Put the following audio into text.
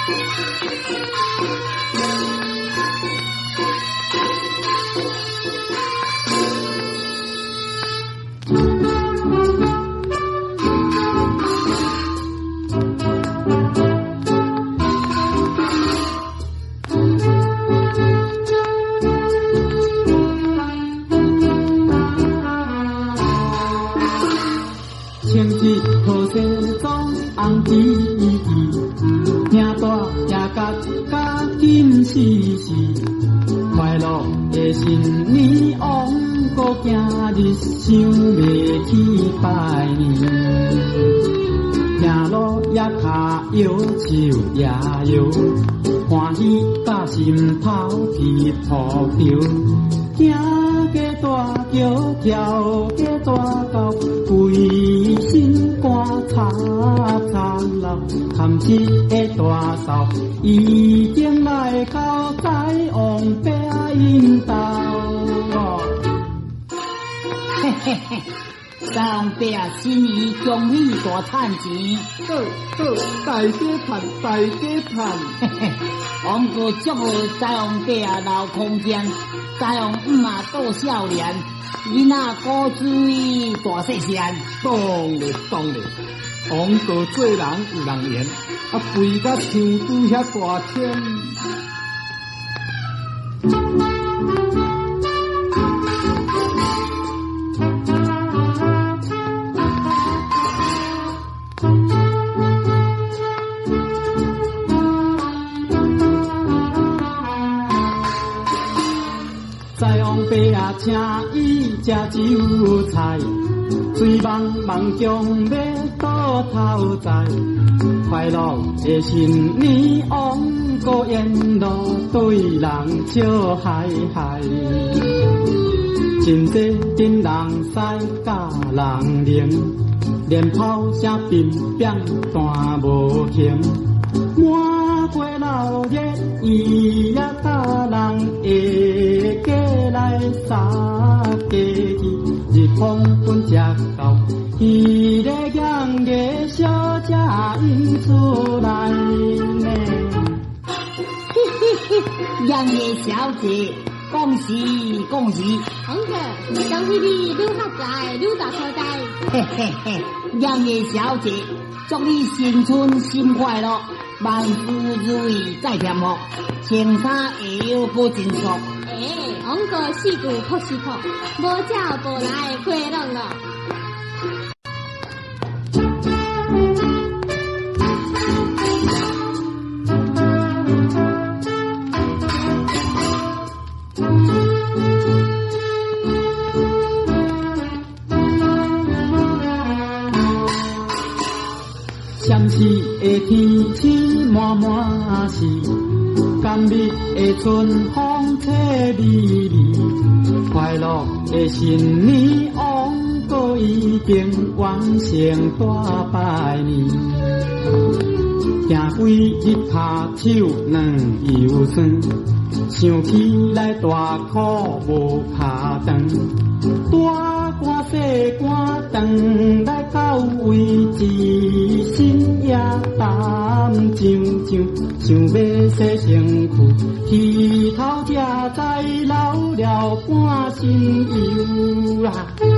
大家赚， 王哥祝贺在王伯啊留空间，在王姆啊多少年，囡仔高追大细善。 当然，王哥做人有人缘，肥甲像拄遐大天。请伊食酒菜，醉茫茫中要倒头栽。快乐的新年，王哥沿路对人笑嗨嗨。真济阵人使甲人灵，连炮声乒乒弹无停。满街闹热，伊也搭人下街来杀鸡去，日光棍食到，伊咧养个小姐引出来呢。 杨爷小姐，恭喜恭喜！ 王哥，恭喜你愈发财，愈大发财。 嘿嘿嘿，杨爷小姐，祝你新春新快乐，万事如意再添福，穿衫会有好真俗。 王哥四句哭四哭，无叫无来快乐了。 相似的天气满满是，甘蜜的春风吹微微，快乐的新年，王哥已经完成大拜年。行几日骹手软又酸，想起来大苦无脚长。大汗细汗长来到位置，心也淡静静，想要洗身躯，剃头才知老了半身油啦。